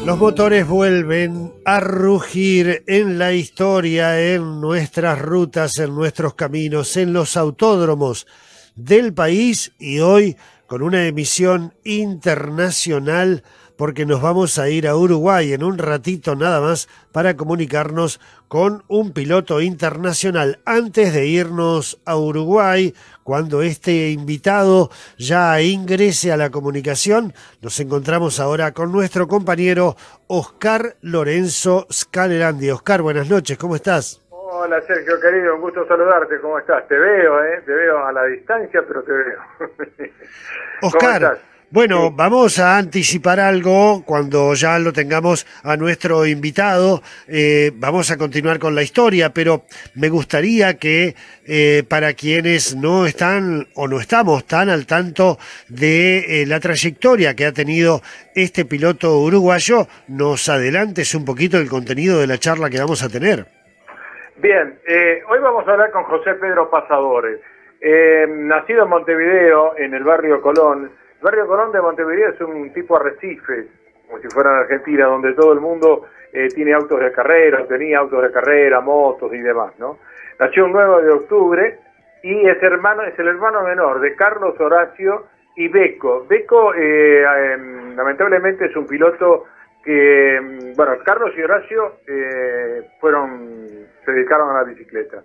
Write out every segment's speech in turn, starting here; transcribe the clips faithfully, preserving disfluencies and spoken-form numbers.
Los motores vuelven a rugir en la historia, en nuestras rutas, en nuestros caminos, en los autódromos del país y hoy con una emisión internacional porque nos vamos a ir a Uruguay en un ratito nada más para comunicarnos con un piloto internacional. Antes de irnos a Uruguay, cuando este invitado ya ingrese a la comunicación, nos encontramos ahora con nuestro compañero Oscar Lorenzo Scalerandi. Oscar, buenas noches, ¿cómo estás? Hola Sergio, querido, un gusto saludarte, ¿cómo estás? Te veo, ¿eh? Te veo a la distancia, pero te veo. Oscar, bueno, sí. Vamos a anticipar algo cuando ya lo tengamos a nuestro invitado. Eh, vamos a continuar con la historia, pero me gustaría que eh, para quienes no están o no estamos tan al tanto de eh, la trayectoria que ha tenido este piloto uruguayo, nos adelantes un poquito el contenido de la charla que vamos a tener. Bien, eh, hoy vamos a hablar con José Pedro Pasadores, eh, nacido en Montevideo, en el barrio Colón. El barrio Colón de Montevideo es un tipo arrecife, como si fuera en Argentina, donde todo el mundo eh, tiene autos de carrera, tenía autos de carrera, motos y demás, ¿no? Nació el nueve de octubre y es hermano, es el hermano menor de Carlos Horacio y Beco. Beco, eh, eh, lamentablemente, es un piloto que, bueno, Carlos y Horacio eh, fueron, se dedicaron a la bicicleta.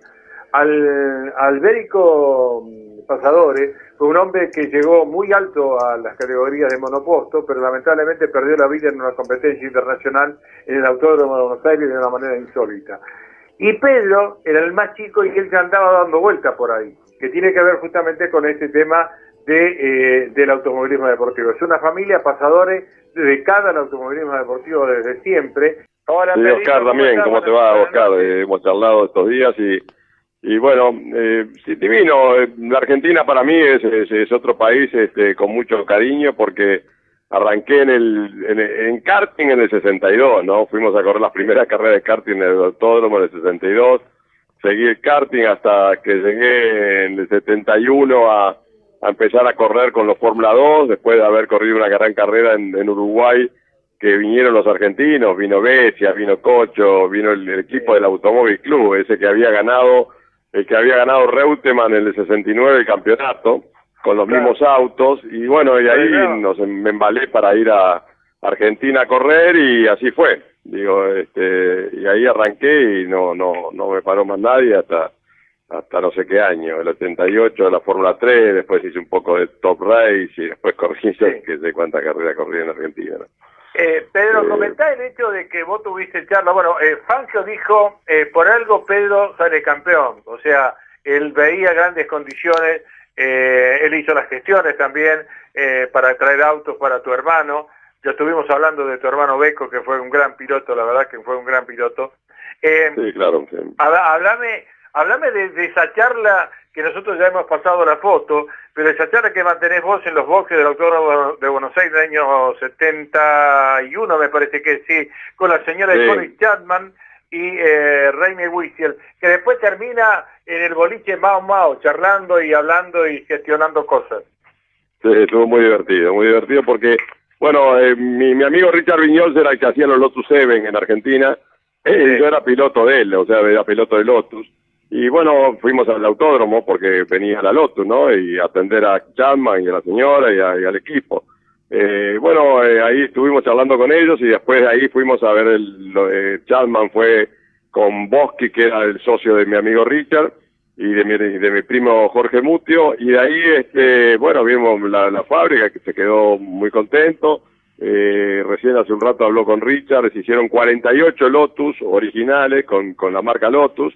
Al, Albérico Pasadores fue un hombre que llegó muy alto a las categorías de monoposto, pero lamentablemente perdió la vida en una competencia internacional en el Autódromo de Buenos Aires de una manera insólita. Y Pedro era el más chico y él ya andaba dando vueltas por ahí, que tiene que ver justamente con este tema de eh, del automovilismo deportivo. Es una familia Pasadores dedicada al automovilismo deportivo desde siempre. Hola, sí, Oscar, también, ¿cómo te va, Oscar? Eh, hemos charlado estos días y Y bueno, eh, sí, divino. La Argentina para mí es, es, es otro país este, con mucho cariño porque arranqué en el en, en karting en el sesenta y dos, ¿no? Fuimos a correr las primeras carreras de karting en el autódromo en el sesenta y dos. Seguí el karting hasta que llegué en el setenta y uno a, a empezar a correr con los Fórmula dos, después de haber corrido una gran carrera en, en Uruguay, que vinieron los argentinos, vino Becia, vino Cocho, vino el, el equipo del Automóvil Club, ese que había ganado el que había ganado Reutemann en el sesenta y nueve el campeonato, con los claro. mismos autos, y bueno, y ahí claro. nos, me embalé para ir a Argentina a correr, y así fue, digo, este, y ahí arranqué, y no, no, no me paró más nadie hasta, hasta no sé qué año, el ochenta y ocho de la Fórmula tres, después hice un poco de Top Race, y después corrí, sí. que sé cuánta carrera corrí en Argentina, ¿no? Eh, Pedro, eh, comentá el hecho de que vos tuviste charla. Bueno, eh, Fangio dijo, eh, por algo Pedro sale campeón. O sea, él veía grandes condiciones, eh, él hizo las gestiones también eh, para traer autos para tu hermano. Ya estuvimos hablando de tu hermano Beco, que fue un gran piloto, la verdad que fue un gran piloto. Eh, sí, claro. Sí. Hablame, hablame de, de esa charla que nosotros ya hemos pasado la foto, pero esa charla que mantenés vos en los boxes del Autódromo de Buenos Aires del año setenta y uno, me parece que sí, con la señora sí. Connie Chapman y eh, Raime Wiesel, que después termina en el boliche Mao Mao, charlando y hablando y gestionando cosas. Sí, estuvo muy divertido, muy divertido porque, bueno, eh, mi, mi amigo Richard Viñols era el que hacía los Lotus Seven en Argentina, sí. eh, yo era piloto de él, o sea, era piloto de Lotus. Y bueno, fuimos al autódromo porque venía la Lotus, ¿no? Y atender a Chapman y a la señora y, a, y al equipo. Eh, bueno, eh, ahí estuvimos charlando con ellos y después de ahí fuimos a ver el, lo de Chapman fue con Boschi, que era el socio de mi amigo Richard, y de mi, de mi primo Jorge Mutio, y de ahí, este, bueno, vimos la, la fábrica, que se quedó muy contento. Eh, recién hace un rato habló con Richard, se hicieron cuarenta y ocho Lotus originales con, con la marca Lotus.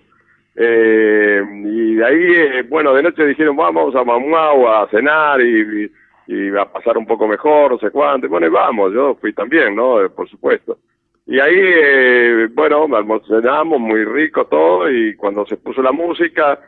Eh, y de ahí, eh, bueno, de noche dijeron, vamos a Mamuau a cenar y, y, y a pasar un poco mejor, no sé cuánto. Bueno, y vamos, yo fui también, ¿no? Eh, por supuesto. Y ahí, eh, bueno, cenamos, muy rico todo, y cuando se puso la música,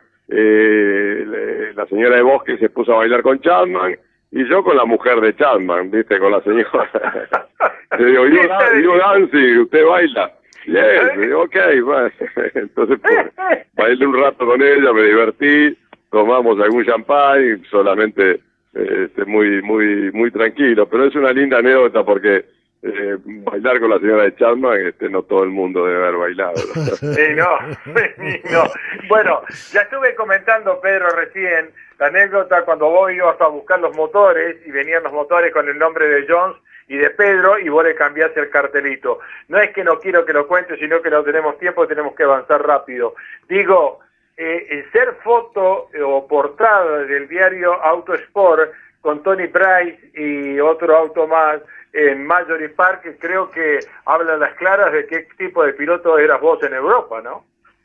eh, la señora de Bosque se puso a bailar con Chapman, y yo con la mujer de Chapman, ¿viste? Con la señora. Le digo, you, you dancing, usted baila. Yes, ok, bueno. Entonces pues, bailé un rato con ella, me divertí, tomamos algún champán, solamente este, muy muy muy tranquilo, pero es una linda anécdota porque eh, bailar con la señora de Chapman, este, no todo el mundo debe haber bailado. Sí, no, no. Bueno, ya estuve comentando, Pedro, recién la anécdota cuando vos ibas a buscar los motores y venían los motores con el nombre de Jones y de Pedro y vos le cambiaste el cartelito. No es que no quiero que lo cuentes, sino que no tenemos tiempo y tenemos que avanzar rápido. Digo, eh, el ser foto eh, o portada del diario Auto Sport con Tony Price y otro auto más en Mallory Park, creo que habla a las claras de qué tipo de piloto eras vos en Europa, ¿no?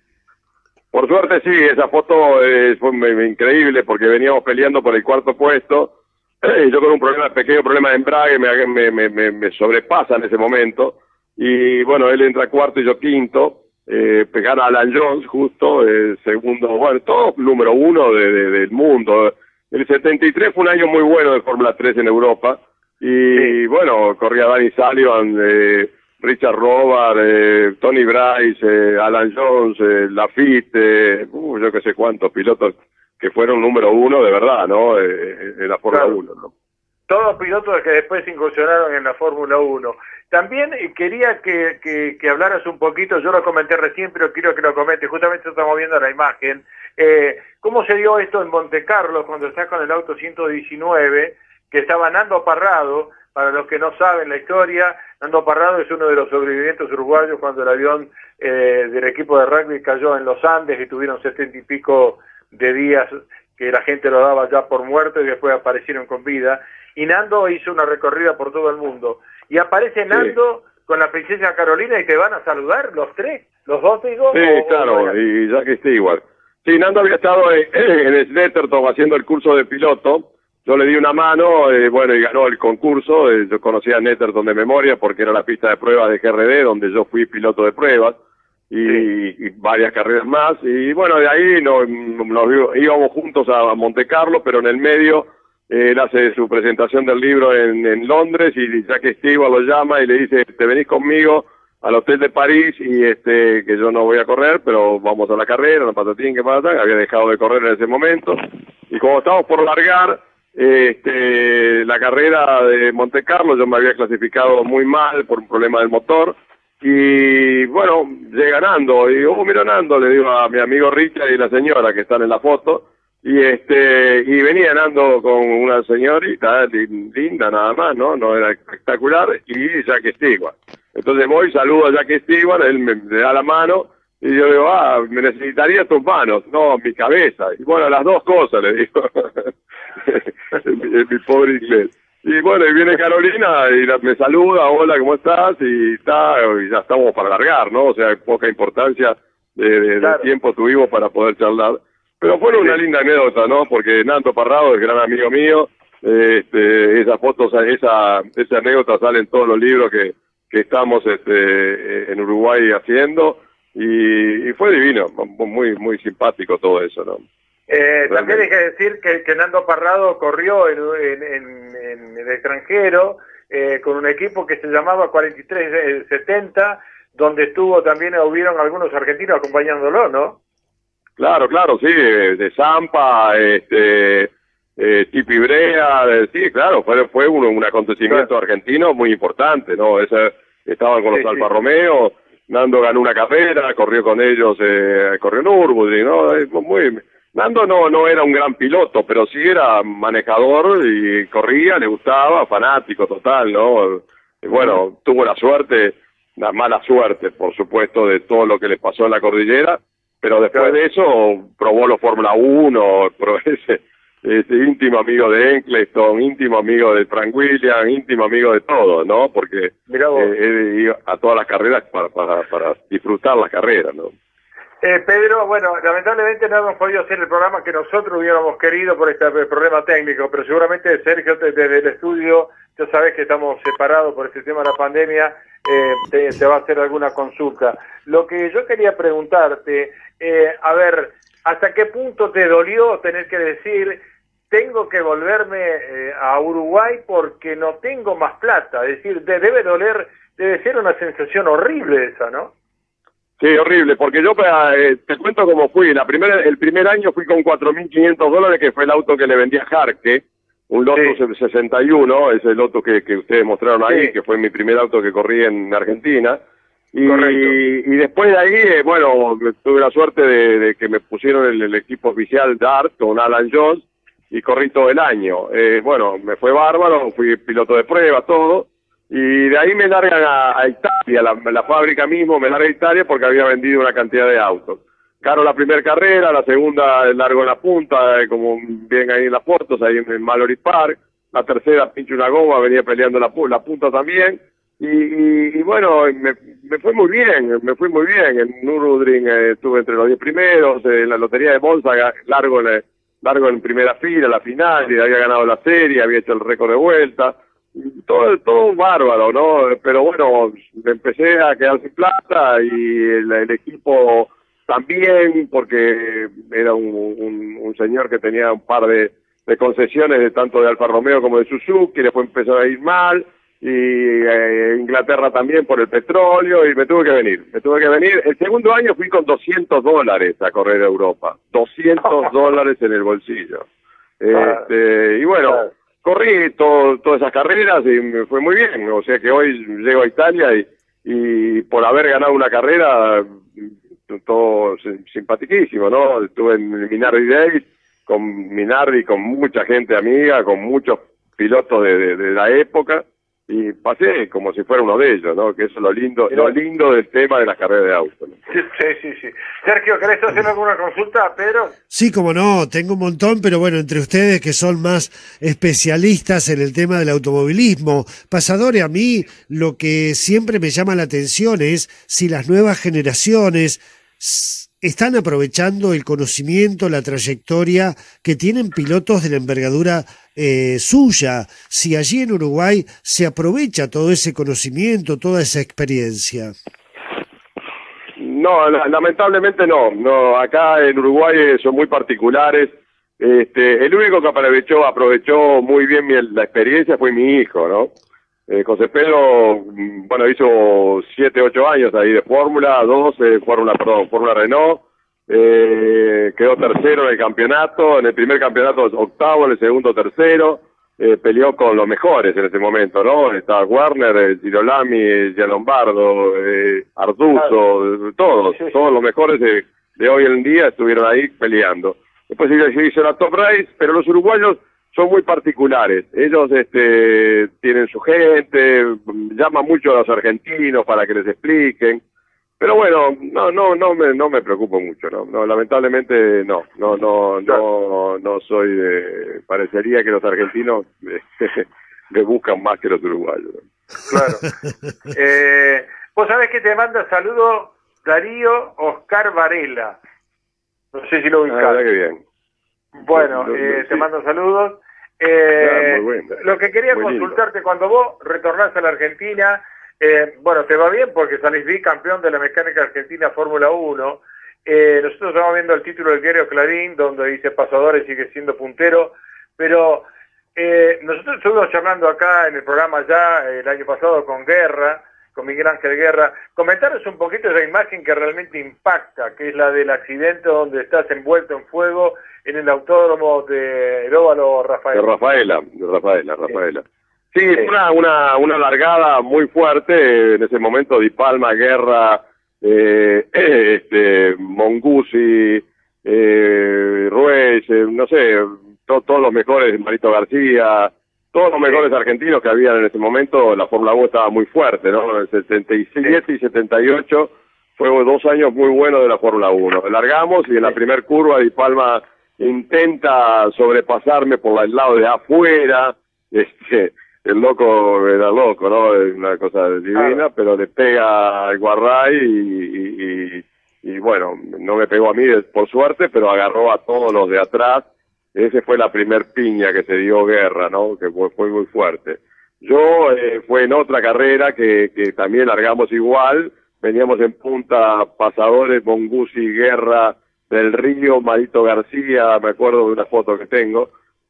Por suerte sí, esa foto eh, fue increíble porque veníamos peleando por el cuarto puesto. Yo con un problema, pequeño problema de embrague me, me, me, me sobrepasa en ese momento. Y bueno, él entra cuarto y yo quinto. Eh, pegar a Alan Jones justo, eh, segundo, bueno, todo número uno de, de, del mundo. El setenta y tres fue un año muy bueno de Fórmula tres en Europa. Y sí, bueno, corría Danny Sullivan, eh, Richard Robar, eh, Tony Bryce, eh, Alan Jones, eh, Lafitte, eh, uh, yo que sé cuántos pilotos que fueron número uno de verdad, ¿no? Eh, en la Fórmula claro. uno, ¿no? Todos pilotos que después incursionaron en la Fórmula uno. También eh, quería que, que, que hablaras un poquito, yo lo comenté recién, pero quiero que lo comentes, justamente estamos viendo la imagen, eh, ¿cómo se dio esto en Monte Carlo cuando estás con el auto ciento diecinueve, que estaba Nando Parrado? Para los que no saben la historia, Nando Parrado es uno de los sobrevivientes uruguayos cuando el avión eh, del equipo de rugby cayó en los Andes y tuvieron setenta y pico de días que la gente lo daba ya por muerto y después aparecieron con vida. Y Nando hizo una recorrida por todo el mundo. Y aparece Nando sí. con la princesa Carolina y te van a saludar los tres, los dos, digo. Sí, o, claro, o y Jack Stewart. Sí, Nando había estado en, en el Snetterton haciendo el curso de piloto. Yo le di una mano, eh, bueno, y ganó el concurso. Eh, yo conocía a Netherton de memoria porque era la pista de pruebas de G R D, donde yo fui piloto de pruebas, y, sí. y varias carreras más. Y bueno, de ahí nos, nos íbamos juntos a Monte Carlo, pero en el medio eh, él hace su presentación del libro en, en Londres, y Jack Stewart lo llama y le dice, te venís conmigo al hotel de París, y este que yo no voy a correr, pero vamos a la carrera, no patatín, que patatín. Había dejado de correr en ese momento. Y como estábamos por largar, Este, la carrera de Monte Carlo, yo me había clasificado muy mal por un problema del motor, y bueno, llega Nando, y digo, oh, mira Nando, le digo a mi amigo Richard y la señora que están en la foto, y este, y venía Nando con una señorita linda nada más, ¿no? No era espectacular, y Jack Stewart. Entonces voy, saludo a Jack Stewart, él me, me da la mano, y yo digo, ah, me necesitaría tus manos, no, mi cabeza. Y bueno, las dos cosas, le digo, mi, mi pobre inglés. Y bueno, y viene Carolina y la, me saluda, hola, ¿cómo estás? Y, está, y ya estamos para largar, ¿no? O sea, poca importancia de, de, claro. de tiempo tuvimos para poder charlar. Pero fue una sí. linda anécdota, ¿no? Porque Nando Parrado es gran amigo mío, este, esas fotos, esa, esa anécdota sale en todos los libros que, que estamos este, en Uruguay haciendo. Y, y fue divino, muy muy simpático todo eso, ¿no? Eh, también hay que decir que, que Nando Parrado corrió en, en, en, en el extranjero eh, con un equipo que se llamaba cuarenta y tres setenta, donde estuvo también, hubieron algunos argentinos acompañándolo, ¿no? Claro, claro, sí, de, de Zampa, este, eh, Tipi Brea, de, sí, claro, fue, fue un, un acontecimiento claro. argentino muy importante, ¿no? Ese, estaban con los sí, Alfa sí. Romeo. Nando ganó una carrera, corrió con ellos, eh, corrió en Nürburgring, ¿no? Muy, Nando no, no era un gran piloto, pero sí era manejador y corría, le gustaba, fanático total, ¿no? Y bueno, tuvo la suerte, la mala suerte, por supuesto, de todo lo que les pasó en la cordillera, pero después de eso probó los Fórmula uno, probó ese, ese íntimo amigo de Eccleston, íntimo amigo de Frank Williams, íntimo amigo de todo, ¿no? Porque eh, iba a todas las carreras para, para, para disfrutar las carreras, ¿no? Eh, Pedro, bueno, lamentablemente no hemos podido hacer el programa que nosotros hubiéramos querido por este problema técnico, pero seguramente Sergio desde el estudio, ya sabes que estamos separados por este tema de la pandemia, eh, te, te va a hacer alguna consulta. Lo que yo quería preguntarte, eh, a ver, ¿hasta qué punto te dolió tener que decir tengo que volverme eh, a Uruguay porque no tengo más plata? Es decir, de, debe doler, debe ser una sensación horrible esa, ¿no? Sí, horrible, porque yo eh, te cuento cómo fui. La primera, el primer año fui con cuatro mil quinientos dólares, que fue el auto que le vendí a Jarque, un Lotus Sí. sesenta y uno, ese Lotus que, que ustedes mostraron ahí, Sí. que fue mi primer auto que corrí en Argentina. Y, Correcto. y después de ahí, eh, bueno, tuve la suerte de, de que me pusieron en el equipo oficial Dart con Alan Jones y corrí todo el año. Eh, bueno, me fue bárbaro, fui piloto de prueba, todo. Y de ahí me largan a, a Italia, la, la fábrica mismo me larga a Italia porque había vendido una cantidad de autos. Caro la primera carrera, la segunda largo en la punta, eh, como ven ahí en las fotos, ahí en, en Mallory Park. La tercera pincho una goma, venía peleando la, la punta también. Y, y, y bueno, me, me fue muy bien, me fue muy bien. En Nürburgring eh, estuve entre los diez primeros, eh, en la lotería de Monza largo en, largo en primera fila, la final, y había ganado la serie, había hecho el récord de vuelta. Todo, todo bárbaro, ¿no? Pero bueno, empecé a quedar sin plata y el, el equipo también, porque era un, un, un señor que tenía un par de, de concesiones de tanto de Alfa Romeo como de Suzuki, después empezó a ir mal, y eh, Inglaterra también por el petróleo, y me tuve que venir, me tuve que venir. El segundo año fui con doscientos dólares a correr a Europa, doscientos dólares en el bolsillo. Este, y bueno, claro. Corrí todo, todas esas carreras y me fue muy bien, o sea que hoy llego a Italia y, y por haber ganado una carrera, todo simpaticísimo, ¿no? Estuve en Minardi Days, con Minardi, con mucha gente amiga, con muchos pilotos de, de, de la época, y pasé como si fuera uno de ellos, ¿no? Que eso es lo lindo, lo lindo del tema de las carreras de auto, ¿no? Sí, sí, sí. Sergio, ¿querés hacer alguna consulta, Pedro? Sí, como no, tengo un montón, pero bueno, entre ustedes que son más especialistas en el tema del automovilismo, Pasadore, a mí lo que siempre me llama la atención es si las nuevas generaciones están aprovechando el conocimiento, la trayectoria que tienen pilotos de la envergadura eh, suya, si allí en Uruguay se aprovecha todo ese conocimiento, toda esa experiencia. No, lamentablemente no, no, acá en Uruguay son muy particulares. Este, el único que aprovechó, aprovechó muy bien mi, la experiencia fue mi hijo, ¿no? Eh, José Pedro, bueno, hizo siete, ocho años ahí de Fórmula, doce, Fórmula, perdón, Fórmula Renault, eh, quedó tercero en el campeonato, en el primer campeonato octavo, en el segundo tercero, eh, peleó con los mejores en ese momento, ¿no? Estaba Warner, eh, Girolami, Gianlombardo, eh, Arduzo, todos, todos los mejores de, de hoy en día estuvieron ahí peleando. Después se hizo la Top Race, pero los uruguayos son muy particulares. Ellos este, tienen su gente, llaman mucho a los argentinos para que les expliquen. Pero bueno, no no no me no me preocupo mucho, no, no lamentablemente no, no no no no soy de, parecería que los argentinos me buscan más que los uruguayos. Claro. eh, vos sabés que te manda saludo Darío Oscar Varela. No sé si lo ubicás. Ah, qué bien. Bueno, no, no, eh, sí. te mando saludos. Eh, Claro, muy bueno. Lo que quería Muy consultarte, lindo. cuando vos retornás a la Argentina, eh, bueno, te va bien porque salís bicampeón de la mecánica argentina Fórmula uno. Eh, nosotros estamos viendo el título del diario Clarín, donde dice Pasadore sigue siendo puntero, pero eh, nosotros estuvimos charlando acá en el programa ya el año pasado con Guerra, con Miguel Ángel Guerra. Comentaros un poquito esa imagen que realmente impacta, que es la del accidente donde estás envuelto en fuego en el autódromo de el óvalo Rafael. De Rafaela, de Rafaela, Rafaela. Sí, sí. Una, una, una largada muy fuerte, en ese momento Di Palma, Guerra, eh, este, Mongusi, eh, Ruiz, eh, no sé, to, todos los mejores, Marito García, todos los mejores sí. argentinos que habían en ese momento. La Fórmula uno estaba muy fuerte, ¿no? En setenta y siete sí. y setenta y ocho fue dos años muy buenos de la Fórmula uno. Largamos y en la primera curva Di Palma intenta sobrepasarme por el lado de afuera, este, el loco era loco, ¿no? Es una cosa divina, claro. Pero le pega al Guarray y, y, y, y bueno, no me pegó a mí por suerte, pero agarró a todos los de atrás. Ese fue la primer piña que se dio Guerra, ¿no? Que fue, fue muy fuerte. Yo eh, fue en otra carrera que, que también largamos igual, veníamos en punta Pasadores, Mongusi, Guerra, Del Río, Marito García, me acuerdo de una foto que tengo,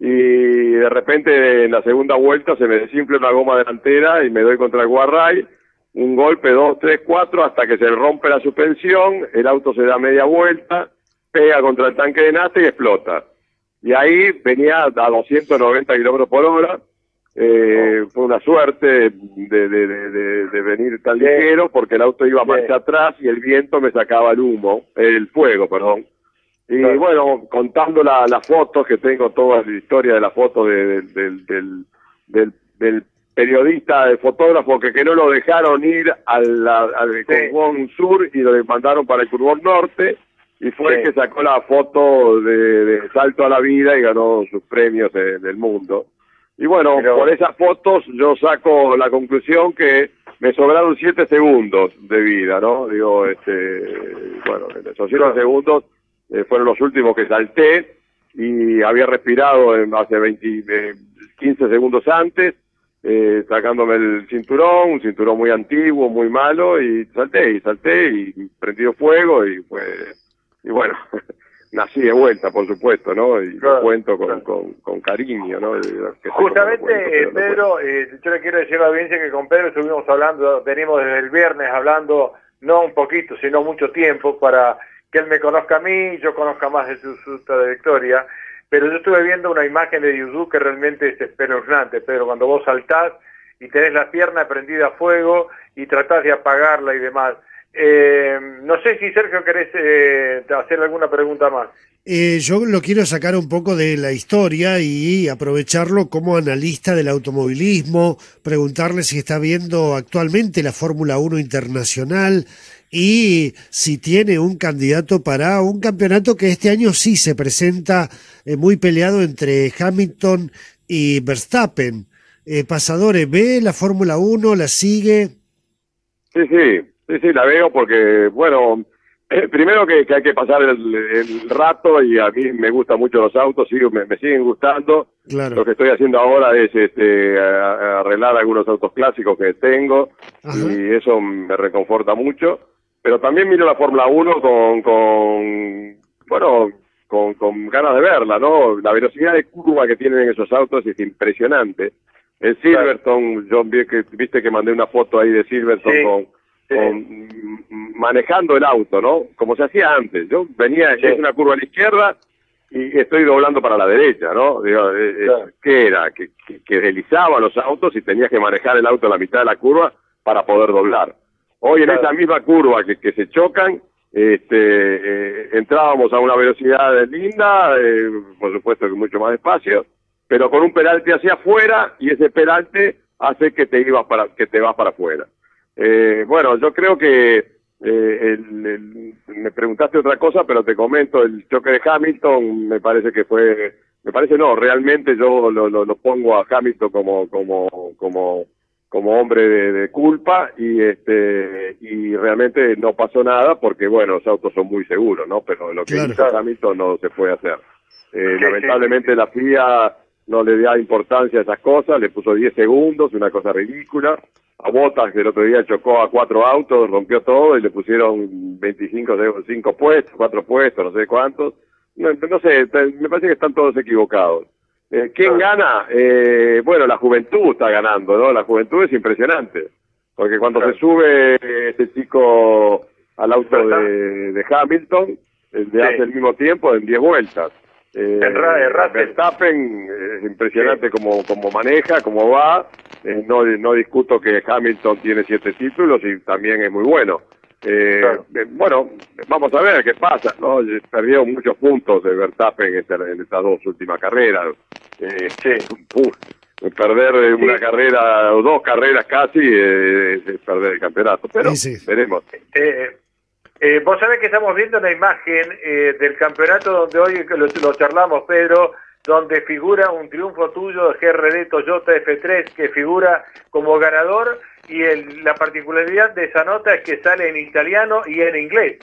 y de repente en la segunda vuelta se me desinfla una goma delantera y me doy contra el Guarray, un golpe, dos, tres, cuatro, hasta que se rompe la suspensión, el auto se da media vuelta, pega contra el tanque de nafta y explota. y ahí venía a doscientos noventa kilómetros por hora. Eh, oh. Fue una suerte de, de, de, de, de venir tan Bien. ligero, porque el auto iba a marcha Bien. atrás y el viento me sacaba el humo, el fuego, perdón. Y claro. bueno, contando las la fotos, que tengo toda la historia de la foto de, de, de, del, del, del periodista, del fotógrafo, que, que no lo dejaron ir al, al sí. Curbón Sur y lo mandaron para el Curbón Norte, y fue sí. el que sacó la foto de, de Salto a la Vida y ganó sus premios de, del mundo. Y bueno, Pero... por esas fotos yo saco la conclusión que me sobraron siete segundos de vida, ¿no? Digo, este, bueno, esos siete claro. segundos eh, fueron los últimos que salté, y había respirado en, hace veinte, eh, quince segundos antes, eh, sacándome el cinturón, un cinturón muy antiguo, muy malo, y salté, y salté, y prendido fuego, y fue, y bueno, nací de vuelta, por supuesto, ¿no? Y claro, lo cuento con, claro. con, con cariño, ¿no? Que Justamente, cuento, pero Pedro, eh, yo le quiero decir a la audiencia que con Pedro estuvimos hablando, venimos desde el viernes hablando, no un poquito, sino mucho tiempo, para que él me conozca a mí, yo conozca más de su, su trayectoria, pero yo estuve viendo una imagen de YouTube que realmente es espeluznante, Pedro, cuando vos saltás y tenés la pierna prendida a fuego y tratás de apagarla y demás. Eh, no sé si Sergio querés eh, hacer alguna pregunta más. Eh, yo lo quiero sacar un poco de la historia y aprovecharlo como analista del automovilismo, preguntarle si está viendo actualmente la Fórmula uno Internacional y si tiene un candidato para un campeonato que este año sí se presenta eh, muy peleado entre Hamilton y Verstappen. Eh, Pasadores, ¿ve la Fórmula uno? ¿La sigue? Sí, sí, sí, sí, la veo porque, bueno, eh, primero que, que hay que pasar el, el rato, y a mí me gustan mucho los autos, sigo, me, me siguen gustando. Claro. Lo que estoy haciendo ahora es este, a, a arreglar algunos autos clásicos que tengo. Ajá. Y eso me reconforta mucho. Pero también miro la Fórmula uno con, con bueno, con, con ganas de verla, ¿no? La velocidad de curva que tienen esos autos es impresionante. El Silverstone, yo vi que, viste que mandé una foto ahí de Silverstone, sí, con, sí. con manejando el auto, ¿no? Como se hacía antes. Yo venía, sí. es una curva a la izquierda y estoy doblando para la derecha, ¿no? Digo, claro. ¿qué era? Que, que, que deslizaban los autos y tenías que manejar el auto a la mitad de la curva para poder doblar. Hoy en claro. esa misma curva que, que se chocan, este, eh, entrábamos a una velocidad linda, eh, por supuesto que mucho más despacio, pero con un peralte hacia afuera, y ese peralte hace que te ibas para, que te vas para afuera. Eh, bueno, yo creo que eh, el, el, me preguntaste otra cosa, pero te comento, el choque de Hamilton me parece que fue, me parece no, realmente yo lo, lo, lo pongo a Hamilton como, como, como como hombre de, de culpa, y este y realmente no pasó nada porque, bueno, los autos son muy seguros, ¿no? Pero lo que claro. hizo Hamilton no se puede hacer. Eh, sí, lamentablemente sí. la F I A no le da importancia a esas cosas, le puso diez segundos, una cosa ridícula. A Bottas, que el otro día chocó a cuatro autos, rompió todo y le pusieron veinticinco, cinco puestos, cuatro puestos, no sé cuántos. No, no sé, me parece que están todos equivocados. Eh, ¿Quién gana? Eh, bueno, la juventud está ganando, ¿no? La juventud es impresionante, porque cuando claro. se sube ese chico al auto de, de Hamilton, eh, le sí. hace el mismo tiempo en diez vueltas. Eh, Verstappen es impresionante sí. como, como maneja, cómo va. Eh, no, no discuto que Hamilton tiene siete títulos y también es muy bueno. Eh, claro. eh, bueno, vamos a ver qué pasa, ¿no? Perdió muchos puntos de Verstappen en, esta, en estas dos últimas carreras. Eh, sí. uh, perder sí. una carrera o dos carreras casi eh, es perder el campeonato, pero sí, sí. veremos. Eh, eh, vos sabés que estamos viendo una imagen eh, del campeonato donde hoy lo, lo charlamos, Pedro, donde figura un triunfo tuyo de G R D Toyota F tres, que figura como ganador, y el, la particularidad de esa nota es que sale en italiano y en inglés.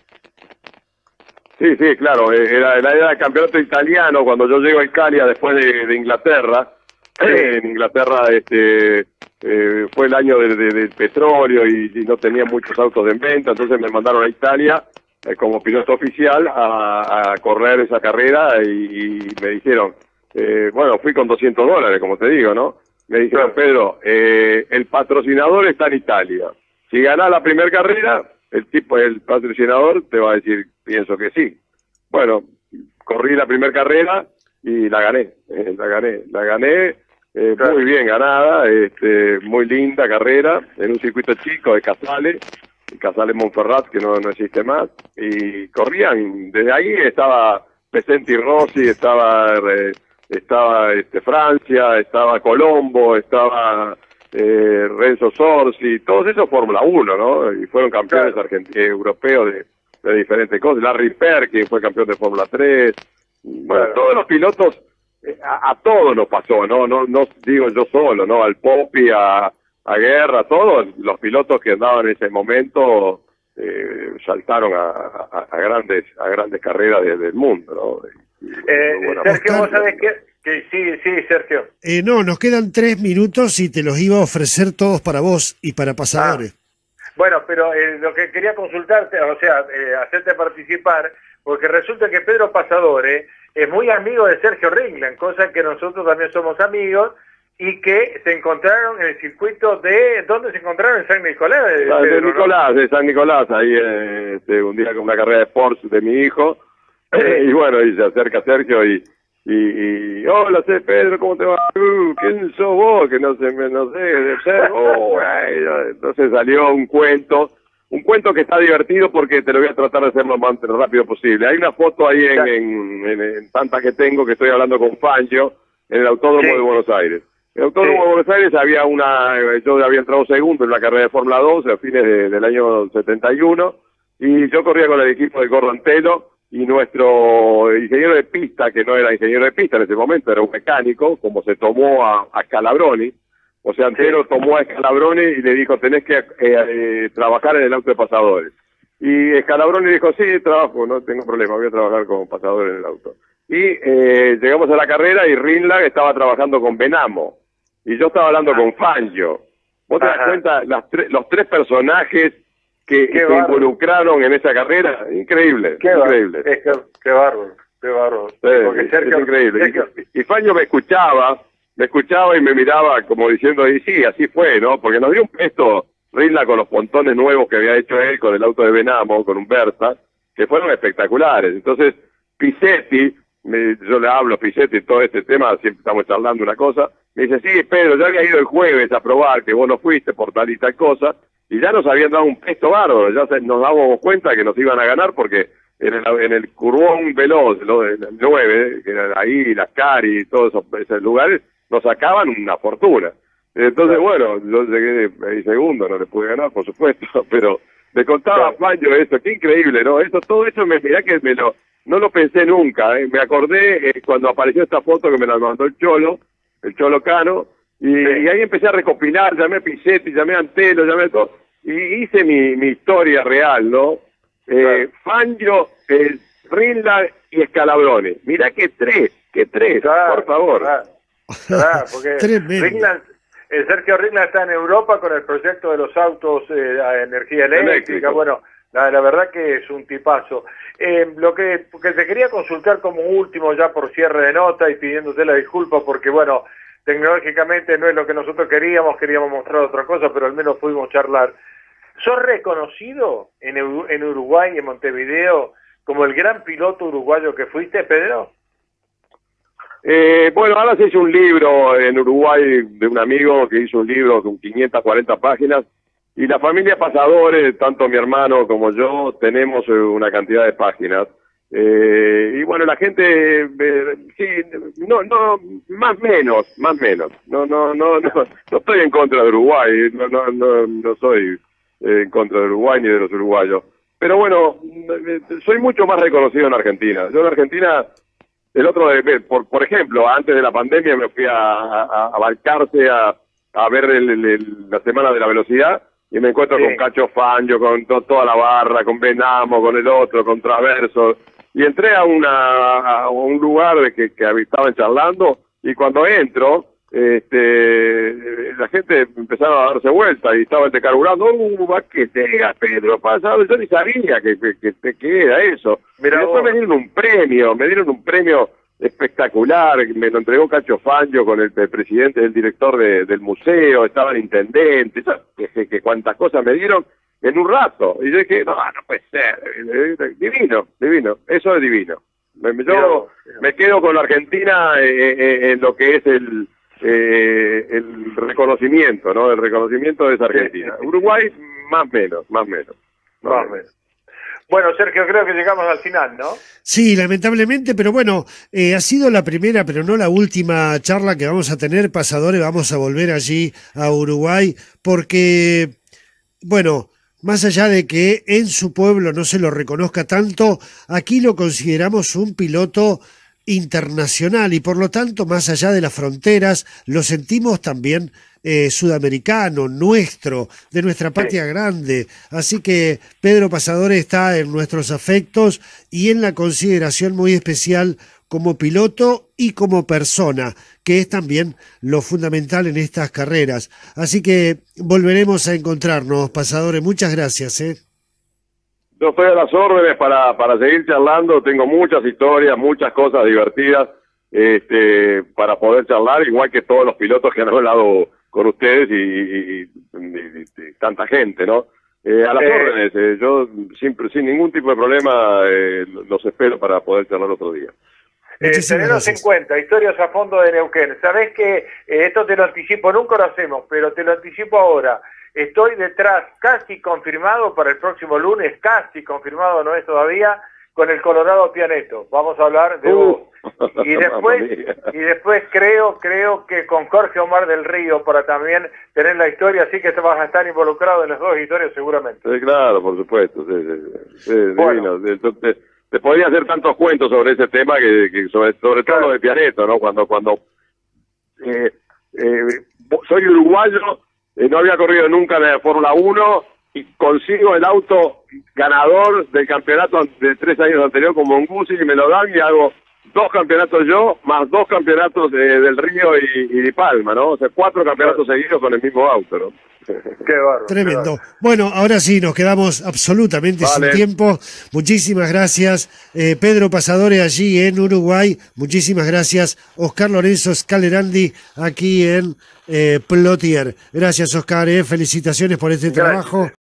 Sí, sí, claro, era, era el campeonato italiano cuando yo llego a Italia después de, de Inglaterra. Sí. En Inglaterra este eh, fue el año del de, de petróleo y, y no tenía muchos autos en venta, entonces me mandaron a Italia eh, como piloto oficial a, a correr esa carrera, y, y me dijeron, eh, bueno, fui con doscientos dólares, como te digo, ¿no? Me dijeron, Pedro, eh, el patrocinador está en Italia. Si ganás la primera carrera, el tipo, el patrocinador te va a decir, pienso que sí. Bueno, corrí la primera carrera, y la gané, eh, la gané, la gané eh, Claro. muy bien ganada, este, muy linda carrera, en un circuito chico de Casale, Casale Montferrat, que no, no existe más, y corrían, desde ahí estaba Pesenti Rossi, estaba eh, estaba este, Francia, estaba Colombo, estaba eh, Renzo Sorsi, todos esos Fórmula uno, ¿no? Y fueron campeones Claro. argentinos, europeos de, de diferentes cosas. Larry Perkin fue campeón de Fórmula tres. Bueno, Claro. todos los pilotos, eh, a, a todos nos pasó, ¿no? No no digo yo solo, ¿no? Al Popi, a, a Guerra, todos los pilotos que andaban en ese momento eh, saltaron a, a, a grandes a grandes carreras de, del mundo, ¿no? Y, Eh, bueno, Sergio, Oscar. vos sabés que, que sí, sí, Sergio. Eh, no, nos quedan tres minutos y te los iba a ofrecer todos para vos y para Pasadores. Bueno, pero eh, lo que quería consultarte, o sea, eh, hacerte participar, porque resulta que Pedro Pasadores es muy amigo de Sergio Ringland, cosa que nosotros también somos amigos, y que se encontraron en el circuito de... ¿Dónde se encontraron? En San Nicolás. eh, Ah, de Pedro, ¿no? Nicolás, de San Nicolás, ahí eh, este, un día con una carrera de Porsche de mi hijo, y bueno, y se acerca Sergio y, y, y hola, sé Pedro, ¿cómo te va? Uh, ¿Quién sos vos? Que no sé, me- no sé, de ser, oh, ay, entonces salió un cuento, un cuento que está divertido porque te lo voy a tratar de hacer lo más rápido posible. Hay una foto ahí en, en, en, en tanta que tengo que estoy hablando con Fangio en el Autódromo Sí. de Buenos Aires. En el Autódromo Sí. de Buenos Aires había una, yo había entrado segundo en una carrera de Fórmula dos a fines de- del año setenta y uno, y yo corría con el equipo de Gordon Telo, y nuestro ingeniero de pista, que no era ingeniero de pista en ese momento, era un mecánico, como se tomó a, a Scalabroni, o sea, Antero tomó a Scalabroni y le dijo, tenés que eh, eh, trabajar en el auto de Pasadores. Y Scalabroni dijo, sí, trabajo, no tengo problema, voy a trabajar con Pasadores en el auto. Y eh, llegamos a la carrera y Rinlag estaba trabajando con Benamo, y yo estaba hablando con Fangio. ¿Vos te das Ajá. cuenta las tre- los tres personajes que Qué se bárbaro. involucraron en esa carrera? Increíble, Qué increíble. bárbaro. Es que, qué bárbaro, qué bárbaro. Sí, Porque Sergio, es increíble. Sergio- Y, y Fangio me escuchaba, me escuchaba y me miraba como diciendo, y sí, así fue, ¿no? Porque nos dio un pesto Rinla con los pontones nuevos que había hecho él con el auto de Benamo, con un Versa, que fueron espectaculares. Entonces, Pisetti, me- yo le hablo a Pisetti todo este tema, siempre estamos charlando una cosa, me dice, sí, Pedro, yo había ido el jueves a probar que vos no fuiste por tal y tal cosa, y ya nos habían dado un pesto bárbaro, ya se- nos dábamos cuenta que nos iban a ganar porque en el, en el Curbón Veloz, lo del nueve, que era ahí, las Cari y todos esos, esos lugares, nos sacaban una fortuna. Entonces, bueno, yo llegué ahí segundo, no le pude ganar, por supuesto, pero me contaba a Fangio esto, qué increíble, ¿no? Eso, todo eso, me mirá que me lo, no lo pensé nunca, ¿eh? Me acordé eh, cuando apareció esta foto que me la mandó el Cholo, el Cholo Cano, y, y ahí empecé a recopilar, llamé a Pisetti, llamé a Antelo, llamé a todo, y hice mi, mi historia real, ¿no? Eh, Fangio, eh, Rinla y Scalabroni. Mirá que tres, que tres, Claro, por favor. Claro, claro, porque Tremendo. Ringland, eh, Sergio Ringland está en Europa con el proyecto de los autos eh, a energía eléctrica. Eléctrico. Bueno, la, la verdad que es un tipazo. Eh, lo que, que te quería consultar como último, ya por cierre de nota y pidiéndote la disculpa, porque bueno, tecnológicamente no es lo que nosotros queríamos, queríamos mostrar otra cosa, pero al menos pudimos charlar. ¿Sos reconocido en, Eu- en Uruguay, en Montevideo, como el gran piloto uruguayo que fuiste, Pedro? Eh, bueno, ahora se hizo un libro en Uruguay de un amigo que hizo un libro con quinientas cuarenta páginas, y la familia Pasadores, tanto mi hermano como yo, tenemos eh, una cantidad de páginas. Eh, y bueno, la gente, eh, sí, no, no, más menos, más menos. No, no, no, no, no estoy en contra de Uruguay, no, no, no, no soy eh, en contra de Uruguay ni de los uruguayos. Pero bueno, eh, soy mucho más reconocido en Argentina. Yo en Argentina, el otro, eh, por, por ejemplo, antes de la pandemia me fui a, a, a Balcarce a, a ver el, el- el- la Semana de la Velocidad, y me encuentro Sí. con Cacho Fangio, con to- toda la barra, con Benamo, con el otro, con Traverso, y entré a, una, a un lugar de que, que estaban charlando, y cuando entro, este, la gente empezaron a darse vuelta y estaba el de carburando, uh, va que te diga Pedro Pasado, yo ni sabía que, que, que, que era eso. Mirá Y después vos. me dieron un premio, me dieron un premio espectacular, me lo entregó Cacho Fangio con el, el presidente, el director de, del museo, estaba el intendente, ¿sabes? que, que, que cuántas cosas me dieron en un rato. Y yo dije, no, no puede ser, divino, divino, eso es divino. Me, yo me quedo con la Argentina eh, eh, en lo que es el eh, el reconocimiento, ¿no? El reconocimiento de esa Argentina. Uruguay, más menos, más menos. Más, más menos. Bueno, Sergio, creo que llegamos al final, ¿no? Sí, lamentablemente, pero bueno, eh, ha sido la primera, pero no la última charla que vamos a tener, Pasadores. Vamos a volver allí a Uruguay, porque, bueno, más allá de que en su pueblo no se lo reconozca tanto, aquí lo consideramos un piloto internacional y por lo tanto, más allá de las fronteras, lo sentimos también Eh, sudamericano, nuestro, de nuestra patria sí. grande. Así que Pedro Pasadores está en nuestros afectos y en la consideración muy especial como piloto y como persona, que es también lo fundamental en estas carreras. Así que volveremos a encontrarnos, Pasadores. Muchas gracias. ¿eh? Yo estoy a las órdenes para, para seguir charlando. Tengo muchas historias, muchas cosas divertidas este, para poder charlar, igual que todos los pilotos que han hablado con ustedes y, y, y, y tanta gente, ¿no? Eh, a las eh, órdenes, eh, yo sin, sin ningún tipo de problema eh, los espero para poder charlar otro día. Eh, tenernos en cuenta, historias a fondo de Neuquén. Sabés que eh, esto te lo anticipo, nunca lo hacemos, pero te lo anticipo ahora. Estoy detrás, casi confirmado para el próximo lunes, casi confirmado, no es todavía, con el Colorado Pianeto. Vamos a hablar de vos. Uh. Y después, y después creo, creo que con Jorge Omar del Río para también tener la historia, así que te vas a estar involucrado en las dos historias seguramente. Sí, claro, por supuesto. Sí, sí, sí, bueno. Divino. Te, te podría hacer tantos cuentos sobre ese tema que, que sobre, sobre todo claro. lo de Pianeto, ¿no? Cuando, cuando eh, eh, soy uruguayo, eh, no había corrido nunca en la Fórmula uno y consigo el auto ganador del campeonato de tres años anterior con Mongusi y me lo dan y hago dos campeonatos yo, más dos campeonatos de, del Río y, y de Palma, ¿no? O sea, cuatro campeonatos claro. seguidos con el mismo auto, ¿no? Qué bárbaro. Tremendo. Qué bárbaro. Bueno, ahora sí, nos quedamos absolutamente vale. sin tiempo. Muchísimas gracias, eh, Pedro Pasadores allí en Uruguay. Muchísimas gracias, Oscar Lorenzo Scalerandi aquí en eh, Plotier. Gracias, Oscar. Eh, felicitaciones por este gracias. trabajo.